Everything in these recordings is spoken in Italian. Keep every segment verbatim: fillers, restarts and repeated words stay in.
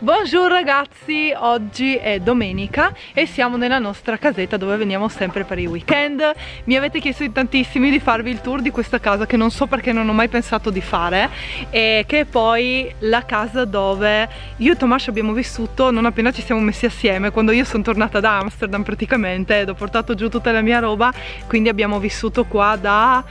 Buongiorno ragazzi, oggi è domenica e siamo nella nostra casetta dove veniamo sempre per i weekend. Mi avete chiesto in tantissimi di farvi il tour di questa casa che non so perché non ho mai pensato di fare, e che è poi la casa dove io e Tomas abbiamo vissuto non appena ci siamo messi assieme, quando io sono tornata da Amsterdam praticamente ed ho portato giù tutta la mia roba, quindi abbiamo vissuto qua da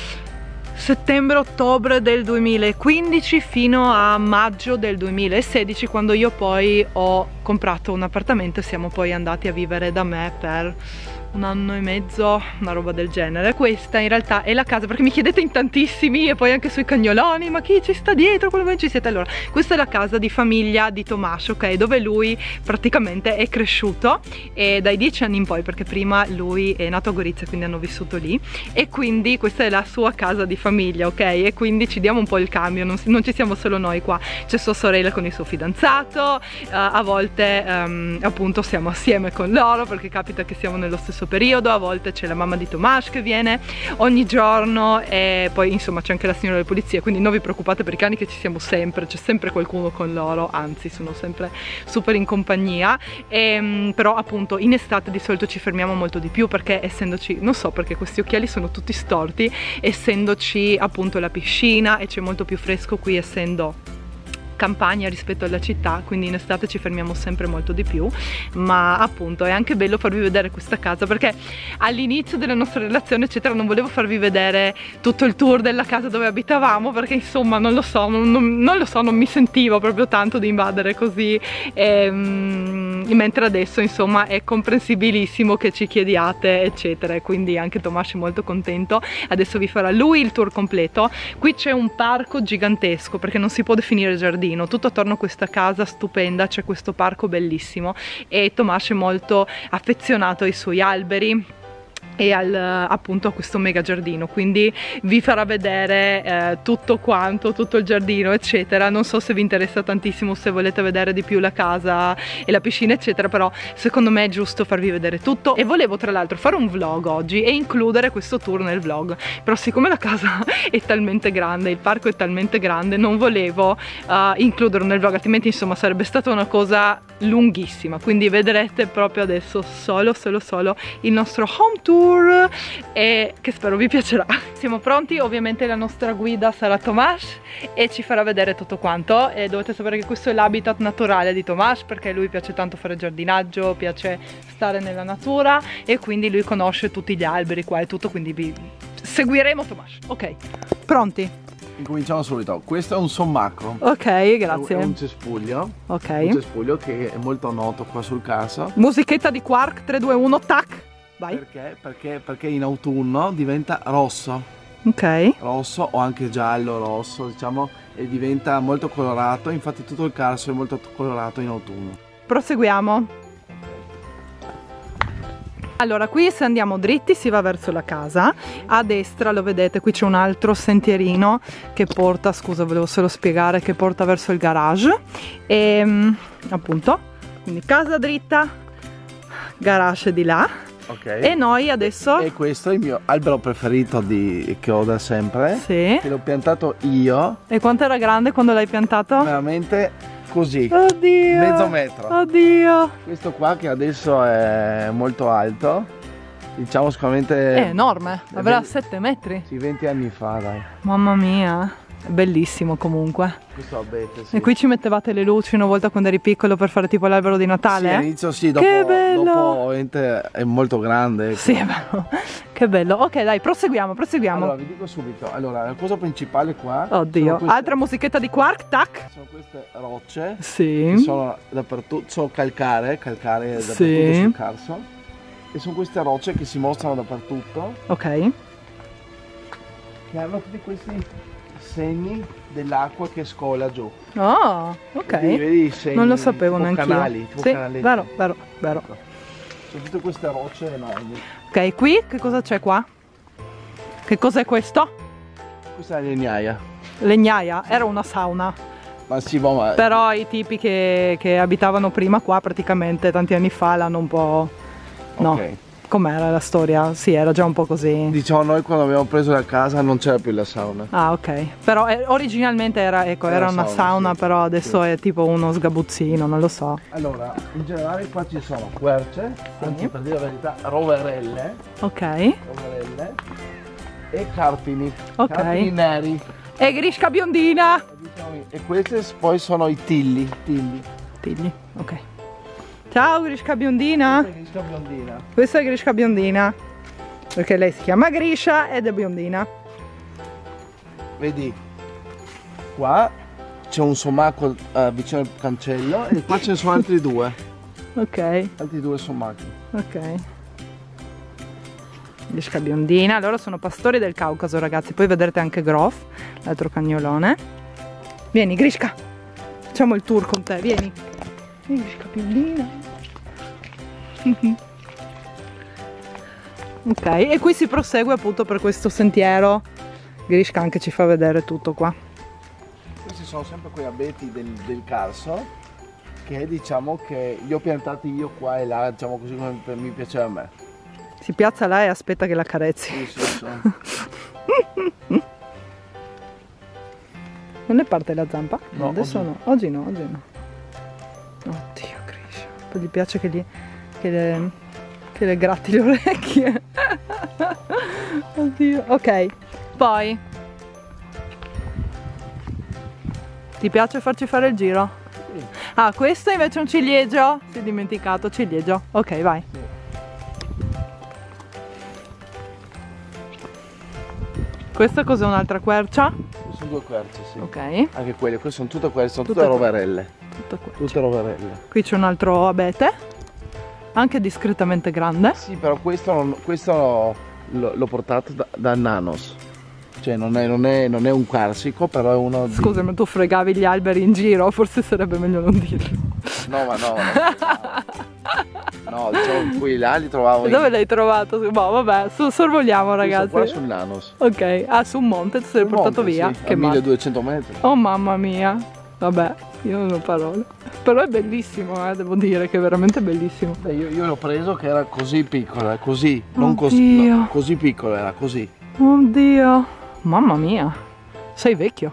settembre-ottobre del duemilaquindici fino a maggio del duemilasedici, quando io poi ho comprato un appartamento e siamo poi andati a vivere da me per un anno e mezzo, una roba del genere. Questa in realtà è la casa, perché mi chiedete in tantissimi e poi anche sui cagnoloni, ma chi ci sta dietro, quello che ci siete. Allora, questa è la casa di famiglia di Tomas, ok, dove lui praticamente è cresciuto, e dai dieci anni in poi, perché prima lui è nato a Gorizia, quindi hanno vissuto lì, e quindi questa è la sua casa di famiglia, ok, e quindi ci diamo un po' il cambio, non, non ci siamo solo noi qua, c'è sua sorella con il suo fidanzato, uh, a volte um, appunto siamo assieme con loro perché capita che siamo nello stesso periodo, a volte c'è la mamma di Tomas che viene ogni giorno, e poi insomma c'è anche la signora delle pulizie, quindi non vi preoccupate per i cani che ci siamo sempre, c'è sempre qualcuno con loro, anzi sono sempre super in compagnia. E, però appunto in estate di solito ci fermiamo molto di più perché essendoci, non so perché questi occhiali sono tutti storti, essendoci appunto la piscina e c'è molto più fresco qui essendo campagna rispetto alla città, quindi in estate ci fermiamo sempre molto di più. Ma appunto è anche bello farvi vedere questa casa perché all'inizio della nostra relazione eccetera non volevo farvi vedere tutto il tour della casa dove abitavamo perché insomma non lo so, non, non, non lo so, non mi sentivo proprio tanto di invadere così, e, um, mentre adesso insomma è comprensibilissimo che ci chiediate eccetera, e quindi anche Tomas è molto contento. Adesso vi farà lui il tour completo. Qui c'è un parco gigantesco perché non si può definire giardino, tutto attorno a questa casa stupenda c'è questo parco bellissimo, e Tomas è molto affezionato ai suoi alberi e al, appunto a questo mega giardino, quindi vi farà vedere eh, tutto quanto, tutto il giardino eccetera. Non so se vi interessa tantissimo, se volete vedere di più la casa e la piscina eccetera, però secondo me è giusto farvi vedere tutto. E volevo tra l'altro fare un vlog oggi e includere questo tour nel vlog, però siccome la casa è talmente grande, il parco è talmente grande, non volevo uh, includerlo nel vlog, altrimenti insomma sarebbe stata una cosa lunghissima, quindi vedrete proprio adesso solo solo solo il nostro home tour, e che spero vi piacerà. Siamo pronti, ovviamente la nostra guida sarà Tomas e ci farà vedere tutto quanto, e dovete sapere che questo è l'habitat naturale di Tomas perché a lui piace tanto fare giardinaggio, piace stare nella natura e quindi lui conosce tutti gli alberi qua e tutto, quindi vi seguiremo Tomas. Ok, pronti? Incominciamo subito. Questo è un sommacco. Ok, grazie. È un cespuglio. Ok. Un cespuglio che è molto noto qua sul Carso. Musichetta di Quark, tre due uno, tac. Vai. Perché? Perché, perché in autunno diventa rosso. Ok. Rosso o anche giallo, rosso, diciamo, e diventa molto colorato. Infatti tutto il Carso è molto colorato in autunno. Proseguiamo. Allora, qui se andiamo dritti si va verso la casa, a destra lo vedete, qui c'è un altro sentierino che porta, scusa volevo solo spiegare, che porta verso il garage, e appunto, quindi casa dritta, garage di là. Okay. E noi adesso... E questo è il mio albero preferito di... che ho da sempre, sì, che l'ho piantato io. E quanto era grande quando l'hai piantato? Veramente così, oddio, mezzo metro. Oddio. Questo qua che adesso è molto alto, diciamo sicuramente è enorme, avrà sette metri. Sì, venti anni fa, dai. Mamma mia, è bellissimo comunque. Questo abete, sì. E qui ci mettevate le luci una volta quando eri piccolo per fare tipo l'albero di Natale? Sì, all'inizio sì, dopo, che bello! Dopo ovviamente è molto grande. Ecco. Sì, però, che bello. Ok, dai, proseguiamo, proseguiamo. Allora, vi dico subito, allora, la cosa principale qua... Oddio, queste, altra musichetta di Quark, tac. Sono queste rocce. Sì. Che sono dappertutto, sono calcare, calcare dappertutto sì. sul Carso. E sono queste rocce che si mostrano dappertutto. Ok. Che hanno tutti questi segni dell'acqua che scola giù. Oh, ok. Vedi, vedi i segni, non lo sapevo neanche io. Canali, tipo sì, canaletti. vero, vero, vero. Sono tutte queste rocce enormi. Ok, qui che cosa c'è qua? Che cos'è questo? Questa è la legnaia. Legnaia, era una sauna. Ma sì, boh, ma... Però i tipi che, che abitavano prima qua praticamente tanti anni fa l'hanno un po'... no. Ok. com'era la storia? Sì, era già un po' così. Diciamo, noi quando abbiamo preso la casa non c'era più la sauna. Ah, ok. Però eh, originalmente era, ecco, era, era una sauna, sauna sì. Però adesso sì. È tipo uno sgabuzzino, non lo so. Allora, in generale qua ci sono querce, sì. Anzi per dire la verità, roverelle. Ok. Roverelle e carpini. Ok. Carpini neri. E grisca biondina. E questi poi sono i tilli. Tilli. Tilli, ok. Ciao Grisca biondina. Questa è Grisca biondina. Questa è Grisca biondina. Perché lei si chiama Griscia ed è biondina. Vedi, qua c'è un somaco uh, vicino al cancello e qua ce ne sono altri due. Ok. Altri due somachi. Ok. Grisca biondina. Loro sono pastori del Caucaso, ragazzi. Poi vedrete anche Grof, l'altro cagnolone. Vieni Grisca. Facciamo il tour con te, vieni. Vieni Grisca biondina. Ok, e qui si prosegue appunto per questo sentiero. Grisca anche ci fa vedere tutto qua. Questi sono sempre quei abeti del, del Carso che diciamo che li ho piantati io qua e là, diciamo così come mi piaceva a me. Si piazza là e aspetta che la carezzi. Sì, sì, sì. Non ne parte la zampa? No, adesso oggi no. Oggi no, oggi no. Oddio Griscia. Poi gli piace che, gli, che, le, che le gratti le orecchie. Oddio. Ok, poi ti piace farci fare il giro? Sì. Ah, questo invece è un ciliegio. Si è dimenticato, ciliegio. Ok, vai. Sì. Questa cos'è, un'altra quercia? Sono due querce, sì. Ok. Anche quelle, queste sono tutte quelle, sono tutte, tutte roverelle. Tutte, tutte roverelle. Qui c'è un altro abete, anche discretamente grande. Sì, però questo, non, questo l'ho portato da, da Nanos. Cioè non è, non, è, non è un carsico, però è uno di... Scusa, ma tu fregavi gli alberi in giro? Forse sarebbe meglio non dirlo. No, ma no, no, diciamo qui là li trovavo. Dove in... l'hai trovato? Boh, vabbè, su, sorvoliamo ragazzi. Qua sul Nanos. Ok, ah, su un monte ti sei sul portato monte, via. Sì, che a milleduecento metri. Oh mamma mia. Vabbè, io non ho parole. Però è bellissimo, eh, devo dire che è veramente bellissimo. Beh, io, io l'ho preso che era così piccolo, così, non così, no, così piccolo era, così. Oddio, mamma mia, sei vecchio.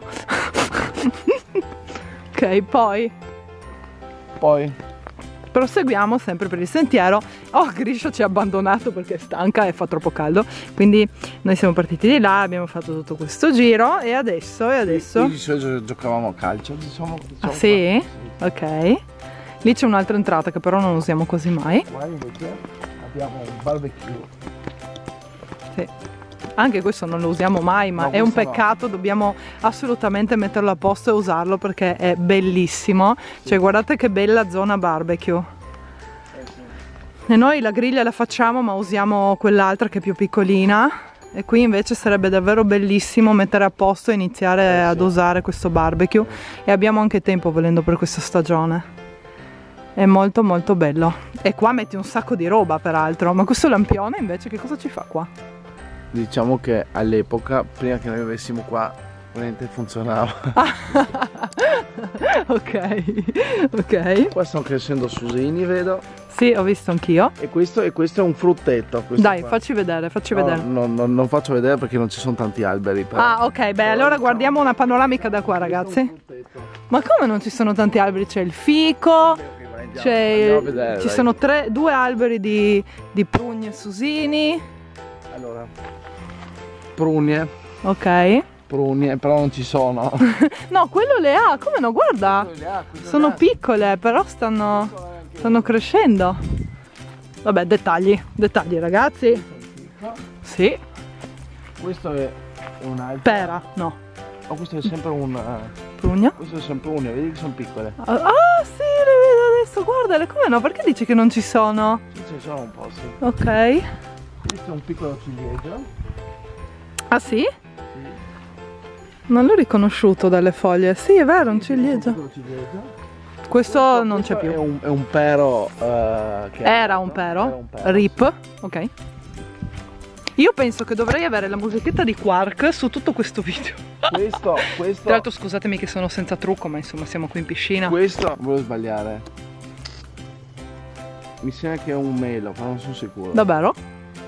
Ok, poi Poi proseguiamo sempre per il sentiero. Oh, Griscia ci ha abbandonato perché è stanca e fa troppo caldo. Quindi noi siamo partiti di là, abbiamo fatto tutto questo giro e adesso, e adesso... Di solito giocavamo a calcio, diciamo, diciamo ah, sì? Sì? Ok. Lì c'è un'altra entrata che però non usiamo quasi mai. Qua invece abbiamo un barbecue. Sì. Anche questo non lo usiamo mai, ma no, è un peccato, no. Dobbiamo assolutamente metterlo a posto e usarlo perché è bellissimo. Sì. Cioè guardate che bella zona barbecue. Eh, sì. E noi la griglia la facciamo ma usiamo quell'altra che è più piccolina. E qui invece sarebbe davvero bellissimo mettere a posto e iniziare eh, ad sì. usare questo barbecue. E abbiamo anche tempo volendo per questa stagione. È molto molto bello. E qua metti un sacco di roba peraltro. Ma questo lampione invece che cosa ci fa qua? Diciamo che all'epoca, prima che noi avessimo qua, veramente funzionava. Ok, ok. Qua stanno crescendo susini, vedo. Sì, ho visto anch'io. E questo, e questo è un fruttetto. Dai, qua. facci vedere, facci no, vedere. No, no, non faccio vedere perché non ci sono tanti alberi. Però. Ah, ok, beh, allora diciamo, guardiamo una panoramica da qua, ragazzi. Ma come non ci sono tanti alberi? C'è il fico, c'è vedere, ci dai. sono tre, due alberi di, di prugne e susini. Allora, prugne. Ok. Prugne, però non ci sono. No, quello le ha, come no? Guarda, le ha, sono le ha. piccole, però stanno, stanno crescendo. Vabbè, dettagli, dettagli ragazzi. Sì. Questo è un altro. Pera, no. Oh, questo è sempre un... Prugna? Questo è sempre un, vedi che sono piccole. Ah, sì, le vedo adesso, guardale, come no? Perché dici che non ci sono? Sì, ci sono un po', sì. Ok. Questo è un piccolo ciliegio. Ah sì? Non l'ho riconosciuto dalle foglie. Sì, è vero, un ciliegio. Un ciliegio. Questo, questo non questo c'è più. È un, è un pero. Uh, che Era un pero. Era un pero. Rip. Ok. Io penso che dovrei avere la musichetta di Quark su tutto questo video. Questo, questo. Tra l'altro scusatemi che sono senza trucco, ma insomma siamo qui in piscina. Questo, volevo sbagliare. Mi sembra che è un melo, però non sono sicuro. Davvero?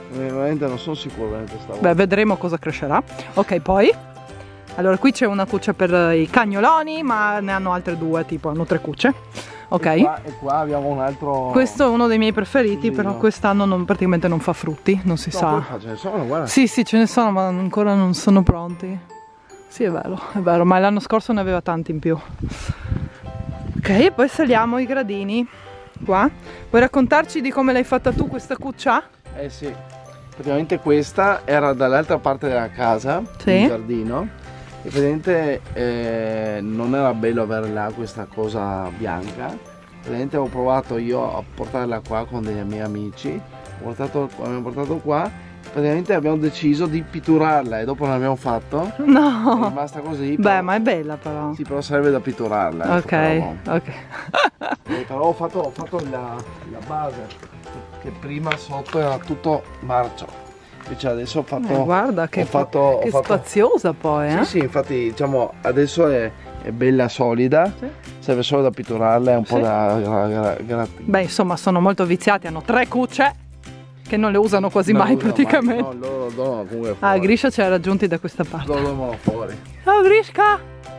Veramente non sono sicuro questa volta. Beh, vedremo cosa crescerà. Ok, poi allora qui c'è una cuccia per i cagnoloni, ma ne hanno altre due, tipo hanno tre cucce. Ok. E qua, e qua abbiamo un altro. Questo è uno dei miei preferiti, Così, però no? quest'anno non, praticamente non fa frutti, non si No, sa. qua ce ne sono, guarda. Sì, sì, ce ne sono, ma ancora non sono pronti. Sì, è vero, è vero, ma l'anno scorso ne aveva tanti in più. Ok, e poi saliamo i gradini qua. Vuoi raccontarci di come l'hai fatta tu questa cuccia? Eh sì, praticamente questa era dall'altra parte della casa, Sì. il giardino, e praticamente eh, non era bello avere là questa cosa bianca. Praticamente ho provato io a portarla qua con dei miei amici, ho portato, abbiamo portato qua, praticamente abbiamo deciso di pitturarla e dopo l'abbiamo fatto, è No! rimasta così. Beh, però, ma è bella però. sì, però sarebbe da pitturarla. Ok, ecco, però, ok. eh, però ho fatto, ho fatto la, la base, che prima sotto era tutto marcio, invece adesso ho fatto... Eh, guarda che, ho fatto, che ho fatto, spaziosa poi, eh? sì, sì, infatti diciamo adesso è, è bella solida, Sì. serve solo da pitturarla e un po' Sì. da gra- gra- gra- Beh, insomma, sono molto viziati, hanno tre cucce che non le usano quasi non mai usa praticamente. mai, no, loro donano comunque Ah, fuori. Grisha ci ha raggiunti da questa parte. Loro donano fuori. Ciao Grishka!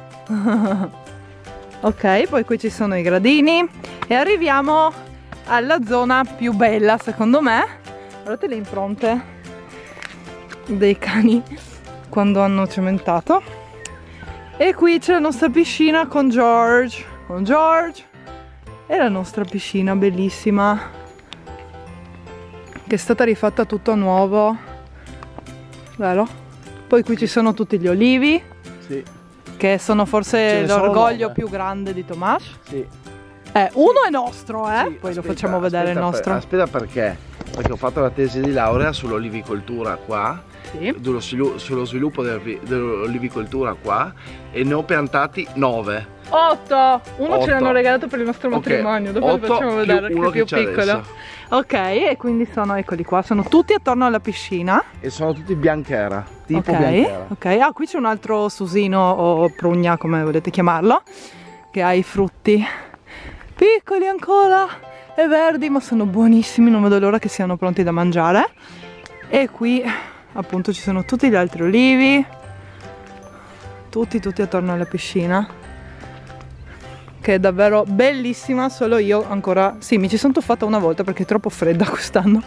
Ok, poi qui ci sono i gradini e arriviamo alla zona più bella secondo me. Guardate le impronte dei cani quando hanno cementato. E qui c'è la nostra piscina con George, con George e la nostra piscina bellissima che è stata rifatta tutto a nuovo, vero? Poi qui ci sono tutti gli olivi, Sì, che sono Ce forse ne sono l'orgoglio nove. più grande di Tomas. sì. Eh, uno è nostro, eh? Sì, Poi lo aspetta, facciamo vedere il aspetta nostro. per- aspetta perché? Perché ho fatto la tesi di laurea sull'olivicoltura qua, Sì. sullo svilu- sullo sviluppo del- dell'olivicoltura qua, e ne ho piantati nove. Otto! Uno ce Otto. l'hanno regalato per il nostro Ok, matrimonio, dopo otto lo facciamo più vedere, che uno è più che c'è piccolo. adesso. Ok, e quindi sono, eccoli qua, sono tutti attorno alla piscina. E sono tutti bianchera, tipo Ok, bianchera. ok. Ah, qui c'è un altro susino o prugna, come volete chiamarlo, che ha i frutti piccoli ancora e verdi, ma sono buonissimi, non vedo l'ora che siano pronti da mangiare. E qui appunto ci sono tutti gli altri olivi, tutti tutti attorno alla piscina, che è davvero bellissima. Solo io ancora, sì, mi ci sono tuffata una volta perché è troppo fredda quest'anno.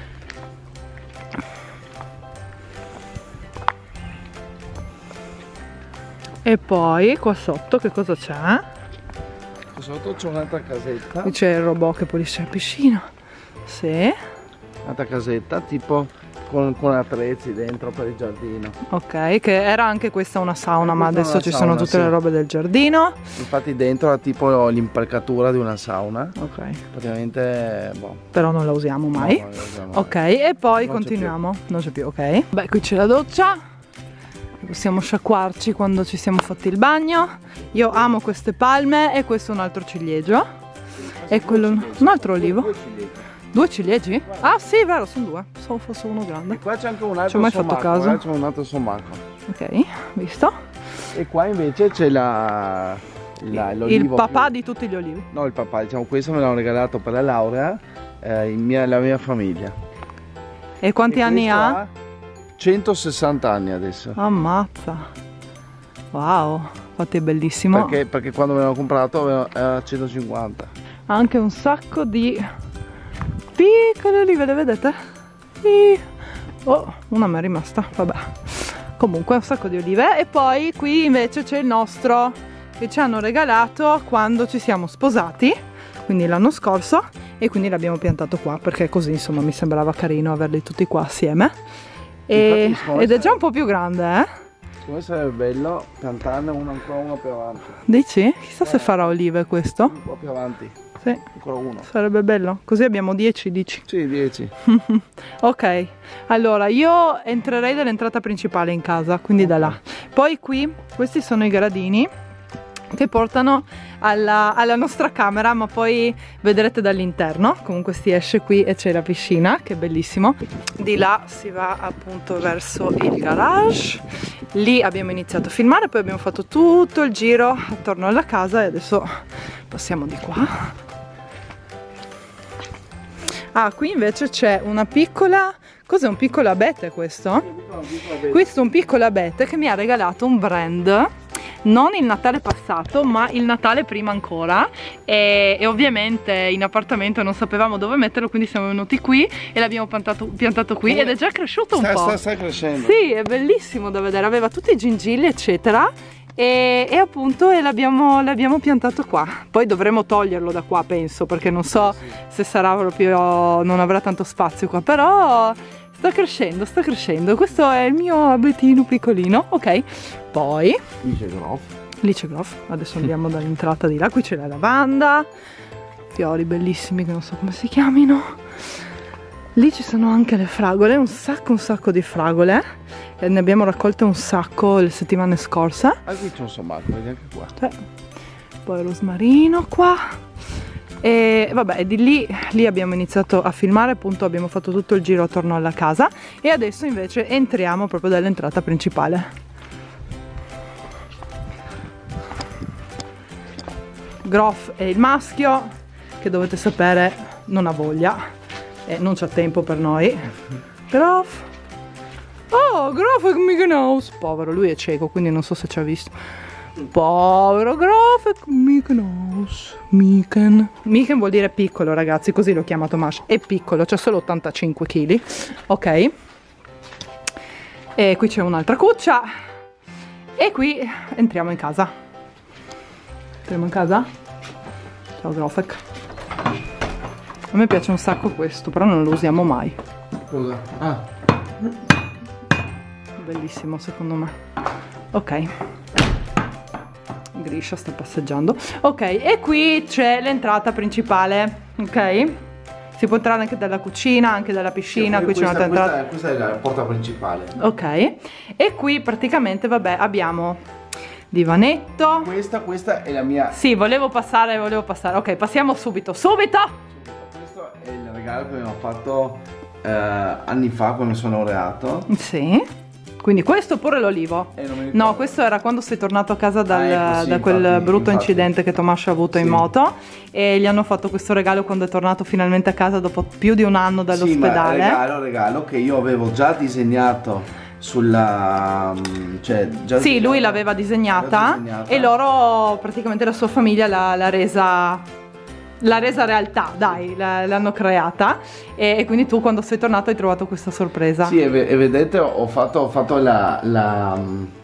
E poi qua sotto che cosa c'è? Sotto c'è un'altra casetta, Qui c'è il robot che pulisce la piscina. Sì, un'altra casetta tipo con, con attrezzi dentro per il giardino. ok, che era anche questa una sauna, Eh, ma questa è adesso una ci sauna, sono tutte sì. le robe del giardino. Infatti dentro ha tipo l'impalcatura di una sauna, Ok, praticamente boh, però non la usiamo mai. no, non lo usiamo Ok, mai. e poi Non c'è continuiamo. Non c'è più, ok. Beh, qui c'è la doccia. Possiamo sciacquarci quando ci siamo fatti il bagno. Io amo queste palme e questo è un altro ciliegio. E quello un altro olivo. Due ciliegie. Due ciliegi? Ah sì, vero, sono due. Pensavo fosse uno grande. E qua c'è anche un Ci altro ho mai fatto sommaco, caso. eh, c'è un altro sommaco. Ok, visto? E qua invece c'è la, la Il l'olivo papà più- di tutti gli olivi. No, il papà, diciamo, questo me l'hanno regalato per la laurea, eh, in mia- la mia famiglia. E quanti E anni questo ha? centosessanta anni adesso. Ammazza. Wow, infatti è bellissimo. Perché, perché quando me l'hanno comprato aveva- era centocinquanta. Ha anche un sacco di piccole olive, le vedete? Sì. Oh, una mi è rimasta, vabbè. Comunque un sacco di olive. E poi qui invece c'è il nostro che ci hanno regalato quando ci siamo sposati, quindi l'anno scorso, e quindi l'abbiamo piantato qua perché così insomma mi sembrava carino averli tutti qua assieme. E- Infatti, secondo me ed è già sarebbe- un po' più grande, eh? Secondo me sarebbe bello piantarne uno ancora uno più avanti. Dici? Chissà se Eh. farà olive questo. Un po' più avanti, Sì, ancora uno. sarebbe bello. Così abbiamo dieci, dici. Sì, dieci. Ok, allora io entrerei dall'entrata principale in casa, quindi da là. Poi qui, questi sono i gradini che portano alla, alla nostra camera, ma poi vedrete dall'interno. Comunque si esce qui e c'è la piscina, che è bellissimo. Di là si va appunto verso il garage. Lì abbiamo iniziato a filmare, poi abbiamo fatto tutto il giro attorno alla casa e adesso passiamo di qua. Ah, qui invece c'è una piccola Cos'è, un piccolo abete questo? Questo è un piccolo abete che mi ha regalato un brand, non il Natale passato ma il Natale prima ancora, e, e ovviamente in appartamento non sapevamo dove metterlo, quindi siamo venuti qui e l'abbiamo piantato, piantato qui ed è già cresciuto un sta, po'. Sta, sta crescendo. Sì, è bellissimo da vedere, aveva tutti i gingilli eccetera e, e appunto l'abbiamo piantato qua. Poi dovremo toglierlo da qua, penso, perché non so sì, sì. se sarà proprio, non avrà tanto spazio qua, però sta crescendo, sta crescendo. Questo è il mio abetino piccolino, ok. Poi lì c'è Groff. Lì c'è Groff. Adesso andiamo dall'entrata di là. Qui c'è la lavanda, fiori bellissimi che non so come si chiamino. Lì ci sono anche le fragole, un sacco un sacco di fragole. E ne abbiamo raccolte un sacco le settimane scorse. Ah, qui c'è un sommato, vedi anche qua. Sì. Poi rosmarino qua. E vabbè, di lì, lì abbiamo iniziato a filmare, appunto abbiamo fatto tutto il giro attorno alla casa e adesso invece entriamo proprio dall'entrata principale. Groff è il maschio, che dovete sapere non ha voglia e non c'ha tempo per noi. Groff, oh Groff è Mickey Mouse, povero, lui è cieco quindi non so se ci ha visto. Povero Groff, Mickey Mouse. Miken. Miken vuol dire piccolo, ragazzi, così lo chiama Tomas. È piccolo, c'ha solo ottantacinque chili. Ok. E qui c'è un'altra cuccia. E qui entriamo in casa. Entriamo in casa. Ciao Groffek. A me piace un sacco questo, però non lo usiamo mai. Cosa? Ah. Bellissimo secondo me. Ok. Grisha sta passeggiando. Ok, e qui c'è l'entrata principale. Ok, si può entrare anche dalla cucina, anche dalla piscina. Sì, qui c'è un'altra entrata. Questa è la porta principale. Ok, e qui praticamente vabbè abbiamo divanetto. Questa, questa è la mia. Sì, volevo passare, volevo passare. Ok, passiamo subito, subito. Questo è il regalo che abbiamo fatto eh, anni fa quando sono laureato. Sì. Quindi questo oppure l'olivo? Eh, no, questo era quando sei tornato a casa dal, ah, ecco, sì, da quel infatti, brutto infatti. incidente che Tomas ha avuto sì. in moto, e gli hanno fatto questo regalo quando è tornato finalmente a casa dopo più di un anno dall'ospedale. Sì, ma regalo, regalo che io avevo già disegnato sulla... cioè già sì, lui l'aveva disegnata, disegnata e loro, praticamente la sua famiglia l'ha resa... l'ha resa realtà, dai, l'hanno creata e, e quindi tu quando sei tornato hai trovato questa sorpresa. Sì, e, e vedete ho fatto, ho fatto la, la,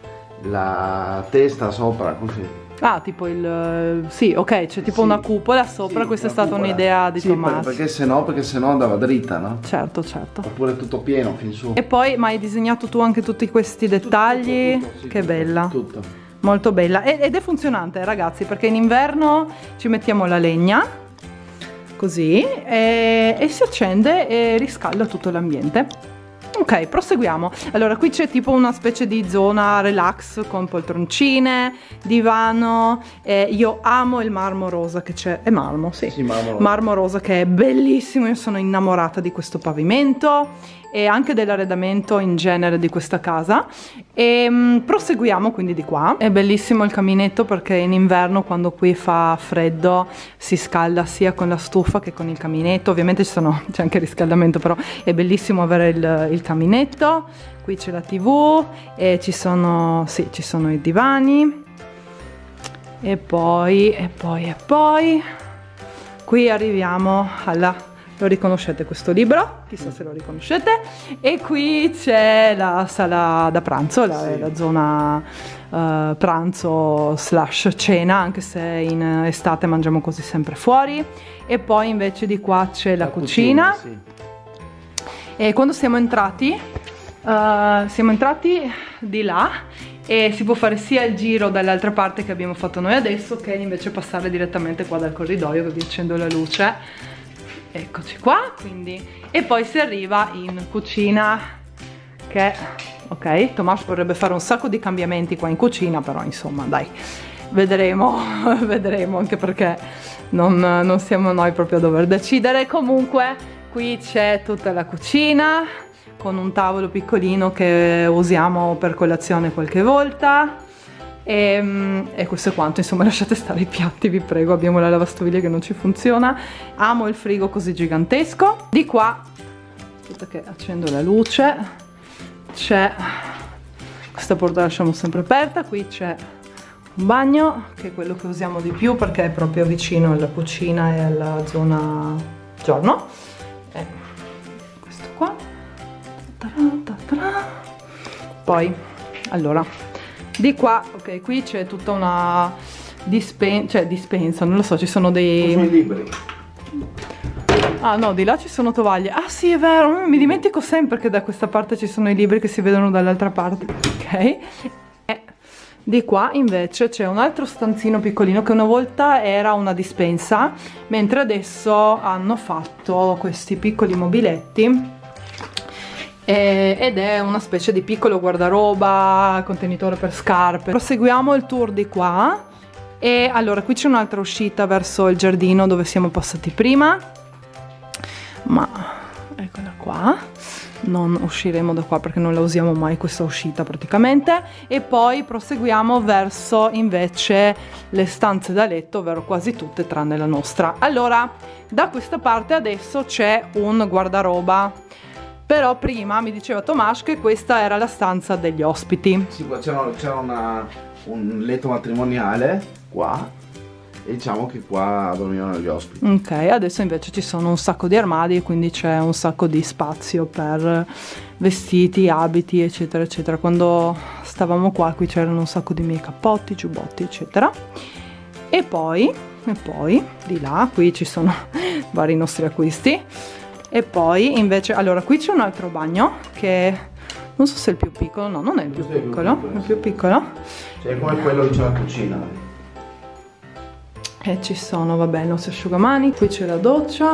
la testa sopra così. Ah, tipo il... sì, ok, c'è tipo sì. una cupola sopra, sì, questa è stata un'idea di sì, Tomas. Perché se no, perché se no andava dritta, no? Certo, certo. Oppure tutto pieno fin su. E poi, ma hai disegnato tu anche tutti questi dettagli? Tutto, tutto, tutto, sì, che tutto, bella. Tutto. Molto bella. Ed è funzionante, ragazzi, perché in inverno ci mettiamo la legna, così, e, e si accende e riscalda tutto l'ambiente. Ok, proseguiamo. Allora, qui c'è tipo una specie di zona relax con poltroncine, divano. Eh, io amo il marmo rosa che c'è. È marmo, sì. Sì, marmo rosa. Marmo rosa che è bellissimo. Io sono innamorata di questo pavimento e anche dell'arredamento in genere di questa casa. E mh, proseguiamo quindi di qua. È bellissimo il caminetto perché in inverno, quando qui fa freddo, si scalda sia con la stufa che con il caminetto. Ovviamente c'è anche il riscaldamento, però è bellissimo avere il, il caminetto. Qui c'è la tv e ci sono, sì, ci sono i divani. E poi, e poi, e poi qui arriviamo alla... Lo riconoscete questo libro? Chissà se lo riconoscete. E qui c'è la sala da pranzo, la, sì. la zona uh, pranzo slash cena, anche se in estate mangiamo così sempre fuori. E poi invece di qua c'è la, la cucina. cucina sì. E quando siamo entrati, uh, siamo entrati di là e si può fare sia il giro dall'altra parte che abbiamo fatto noi adesso, che invece passare direttamente qua dal corridoio, che vi accendo la luce. Eccoci qua, quindi, e poi si arriva in cucina, che, ok, Tomas vorrebbe fare un sacco di cambiamenti qua in cucina, però insomma dai, vedremo, vedremo, anche perché non, non siamo noi proprio a dover decidere. Comunque qui c'è tutta la cucina, con un tavolo piccolino che usiamo per colazione qualche volta. E, e questo è quanto, insomma, lasciate stare i piatti, vi prego. Abbiamo la lavastoviglie che non ci funziona. Amo il frigo così gigantesco. Di qua aspetta che accendo la luce, c'è questa porta, la lasciamo sempre aperta, qui c'è un bagno che è quello che usiamo di più perché è proprio vicino alla cucina e alla zona giorno. E questo qua, poi allora di qua, ok, qui c'è tutta una dispensa, cioè dispensa, non lo so, ci sono dei sono i libri. Ah no, di là ci sono tovaglie. Ah sì, è vero, mi dimentico sempre che da questa parte ci sono i libri che si vedono dall'altra parte. Ok. E di qua invece c'è un altro stanzino piccolino che una volta era una dispensa, mentre adesso hanno fatto questi piccoli mobiletti e, ed è una specie di piccolo guardaroba, contenitore per scarpe. Proseguiamo il tour di qua e allora qui c'è un'altra uscita verso il giardino dove siamo passati prima, ma eccola qua, non usciremo da qua perché non la usiamo mai questa uscita praticamente. E poi proseguiamo verso invece le stanze da letto, ovvero quasi tutte tranne la nostra. Allora da questa parte adesso c'è un guardaroba, però prima mi diceva Tomas che questa era la stanza degli ospiti. Sì, c'era un letto matrimoniale qua e diciamo che qua dormivano gli ospiti. Ok, adesso invece ci sono un sacco di armadi e quindi c'è un sacco di spazio per vestiti, abiti eccetera eccetera. Quando stavamo qua qui c'erano un sacco di miei cappotti, giubbotti eccetera. E poi, e poi di là qui ci sono vari nostri acquisti. E poi invece, allora qui c'è un altro bagno che non so se è il più piccolo, no, non è il più piccolo, è il più piccolo. Cioè come quello della cucina. E ci sono, vabbè, i nostri asciugamani, qui c'è la doccia,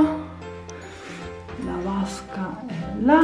la vasca è là,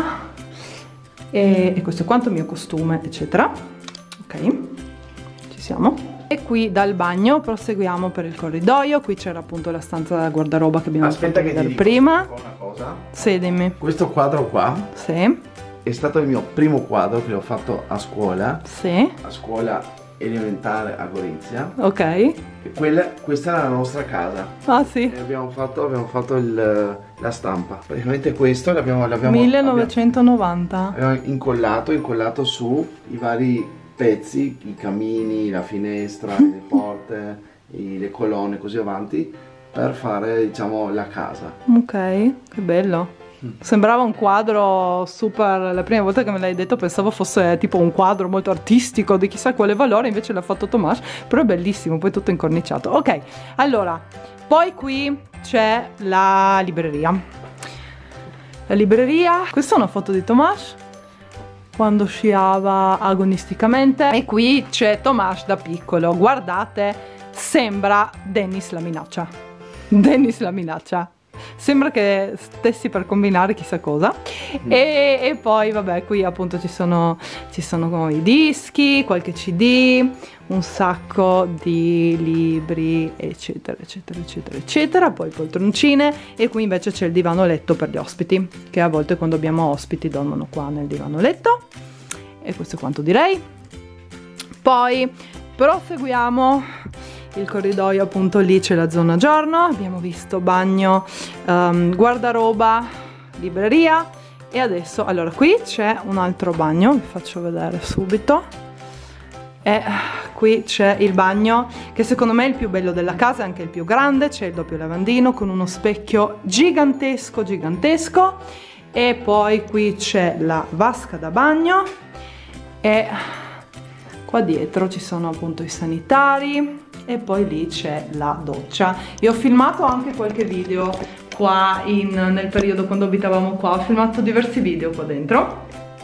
e, e questo è quanto il mio costume, eccetera. Ok, ci siamo. E qui dal bagno proseguiamo per il corridoio, qui c'era appunto la stanza da guardaroba che abbiamo Aspetta fatto che vedere ti dico prima. una cosa. Sì, dimmi. Questo quadro qua Sì. è stato il mio primo quadro che ho fatto a scuola. Sì. A scuola elementare a Gorizia. Ok. E quella, questa era la nostra casa. Ah sì. E abbiamo fatto, abbiamo fatto il, la stampa. Praticamente questo l'abbiamo millenovecentonovanta. Abbiamo, abbiamo incollato, incollato su i vari pezzi, i camini, la finestra, le porte, i, le colonne così avanti per fare diciamo la casa. Ok, che bello. Sembrava un quadro super, la prima volta che me l'hai detto pensavo fosse tipo un quadro molto artistico di chissà quale valore, invece l'ha fatto Tomas, però è bellissimo, poi tutto incorniciato. Ok, allora, poi qui c'è la libreria. La libreria, questa è una foto di Tomas quando sciava agonisticamente e qui c'è Tomas da piccolo, guardate, sembra Dennis la minaccia. Dennis la minaccia. Sembra che stessi per combinare chissà cosa. mm. e, e poi vabbè qui appunto ci sono, ci sono i dischi, qualche cd, un sacco di libri eccetera eccetera eccetera eccetera, poi poltroncine e qui invece c'è il divano letto per gli ospiti, che a volte quando abbiamo ospiti dormono qua nel divano letto. E questo è quanto direi. Poi proseguiamo il corridoio, appunto lì c'è la zona giorno, abbiamo visto bagno, um, guardaroba, libreria e adesso, allora qui c'è un altro bagno, vi faccio vedere subito, e qui c'è il bagno che secondo me è il più bello della casa, anche il più grande, c'è il doppio lavandino con uno specchio gigantesco gigantesco e poi qui c'è la vasca da bagno e qua dietro ci sono appunto i sanitari e poi lì c'è la doccia. Io ho filmato anche qualche video qua in, nel periodo quando abitavamo qua, ho filmato diversi video qua dentro.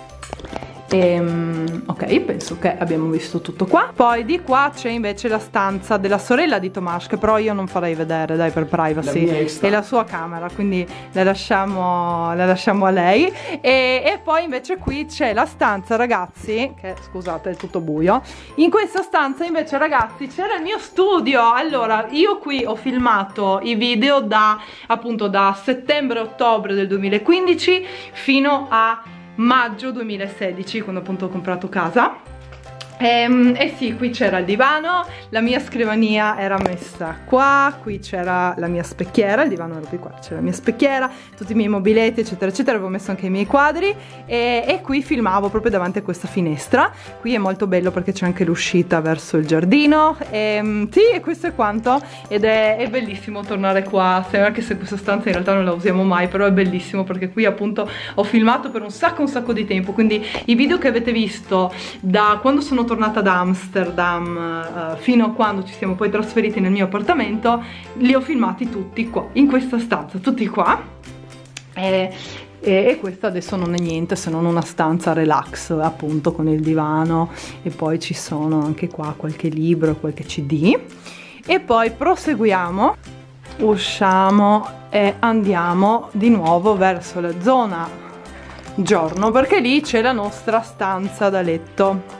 E, ok, penso che abbiamo visto tutto qua. Poi di qua c'è invece la stanza della sorella di Tomas, che però io non farei vedere, dai, per privacy, è la sua camera, quindi la lasciamo, la lasciamo a lei. E, e poi invece qui c'è la stanza, ragazzi, che scusate è tutto buio, in questa stanza invece ragazzi c'era il mio studio. Allora io qui ho filmato i video da appunto da settembre-ottobre del duemilaquindici fino a maggio duemilasedici, quando appunto ho comprato casa. E, e sì, qui c'era il divano, la mia scrivania era messa qua, qui c'era la mia specchiera, il divano era qui qua, c'era la mia specchiera, tutti i miei mobiletti eccetera eccetera, avevo messo anche i miei quadri e, e qui filmavo proprio davanti a questa finestra. Qui è molto bello perché c'è anche l'uscita verso il giardino e sì, e questo è quanto, ed è, è bellissimo tornare qua, anche se questa stanza in realtà non la usiamo mai, però è bellissimo perché qui appunto ho filmato per un sacco un sacco di tempo, quindi i video che avete visto da quando sono tornata da Amsterdam uh, fino a quando ci siamo poi trasferiti nel mio appartamento li ho filmati tutti qua, in questa stanza, tutti qua e, e, e questa adesso non è niente se non una stanza relax appunto con il divano e poi ci sono anche qua qualche libro, qualche cd e poi proseguiamo, usciamo e andiamo di nuovo verso la zona giorno perché lì c'è la nostra stanza da letto.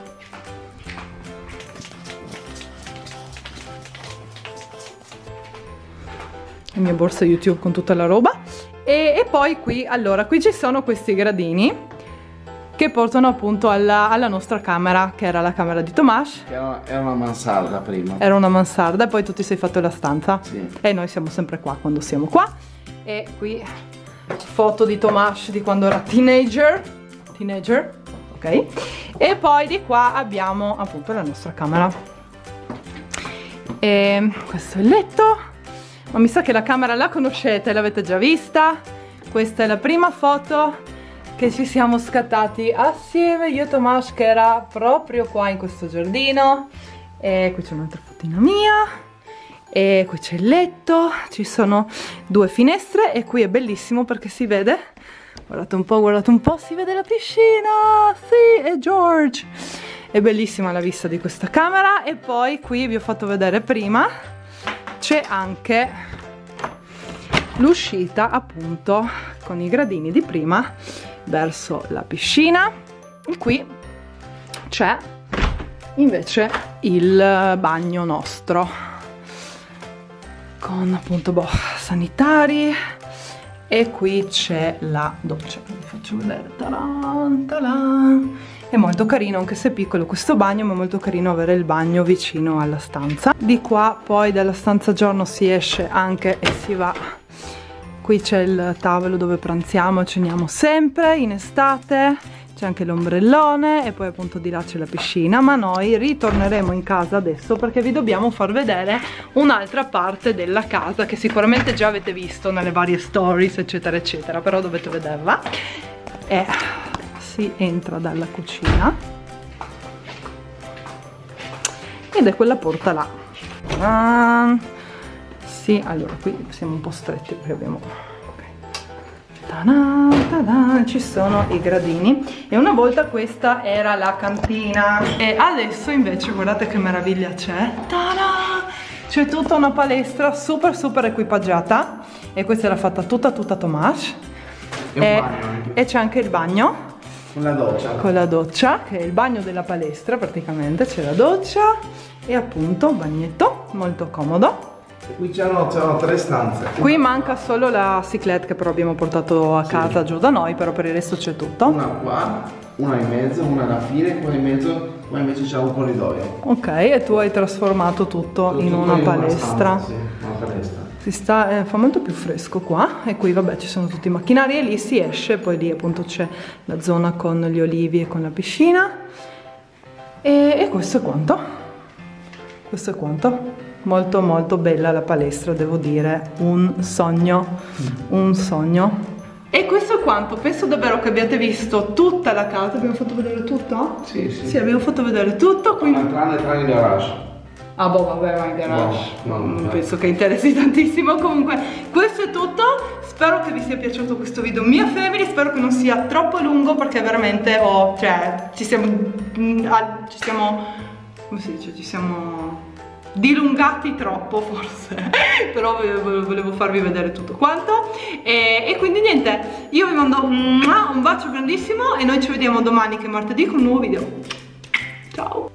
La mia borsa YouTube con tutta la roba e, e poi qui, allora, qui ci sono questi gradini che portano appunto alla, alla nostra camera, che era la camera di Tomas. Era, era una mansarda prima. Era una mansarda e poi tu ti sei fatto la stanza. Sì. E noi siamo sempre qua quando siamo qua. E qui foto di Tomas di quando era teenager. Teenager, ok. E poi di qua abbiamo appunto la nostra camera. E questo è il letto. Ma mi sa che la camera la conoscete, l'avete già vista. Questa è la prima foto che ci siamo scattati assieme, io e Tomas, che era proprio qua in questo giardino. E qui c'è un'altra fotina mia. E qui c'è il letto, ci sono due finestre e qui è bellissimo perché si vede, guardate un po', guardate un po', si vede la piscina, sì, è George. È bellissima la vista di questa camera e poi qui vi ho fatto vedere prima, c'è anche l'uscita appunto con i gradini di prima verso la piscina e qui c'è invece il bagno nostro con appunto boh, sanitari e qui c'è la doccia, vi faccio vedere, taran, taran. È molto carino, anche se è piccolo questo bagno, ma è molto carino avere il bagno vicino alla stanza. Di qua poi dalla stanza giorno si esce anche e si va, qui c'è il tavolo dove pranziamo e ceniamo sempre in estate, c'è anche l'ombrellone e poi appunto di là c'è la piscina, ma noi ritorneremo in casa adesso perché vi dobbiamo far vedere un'altra parte della casa che sicuramente già avete visto nelle varie stories eccetera eccetera, però dovete vederla. E si entra dalla cucina ed è quella porta là. Ah, sì, allora qui siamo un po' stretti perché abbiamo Ta-da, ta-da, ci sono i gradini e una volta questa era la cantina e adesso invece guardate che meraviglia c'è, c'è tutta una palestra super super equipaggiata e questa l'ha fatta tutta tutta Tomas e, e c'è anche il bagno con la doccia con la doccia che è il bagno della palestra, praticamente c'è la doccia e appunto un bagnetto molto comodo. Qui c'erano tre stanze. Qui manca solo la cyclette che però abbiamo portato a casa sì. giù da noi, però per il resto c'è tutto. Una qua, una in mezzo, una alla fine, qua in mezzo, qua invece c'è un corridoio. Ok, e tu hai trasformato tutto, tutto in una in palestra. Una stanza, sì, una palestra. Si sta, eh, fa molto più fresco qua e qui vabbè ci sono tutti i macchinari e lì si esce, poi lì appunto c'è la zona con gli olivi e con la piscina. E, e questo è quanto. Questo è quanto. Molto molto bella la palestra, devo dire, un sogno, un sogno. E questo è quanto, penso davvero che abbiate visto tutta la casa, abbiamo fatto vedere tutto? Sì, sì. Sì, abbiamo fatto vedere tutto, quindi... Ma tranne, tranne il garage. Ah boh, vabbè, ma il garage no, no, non no. penso che interessi tantissimo. Comunque, questo è tutto, spero che vi sia piaciuto questo video Mia Family, spero che non sia troppo lungo perché veramente ho, cioè, ci siamo, ci siamo, come si dice, ci siamo... dilungati troppo forse però volevo farvi vedere tutto quanto e, e quindi niente, io vi mando un bacio grandissimo e noi ci vediamo domani che è martedì con un nuovo video. Ciao.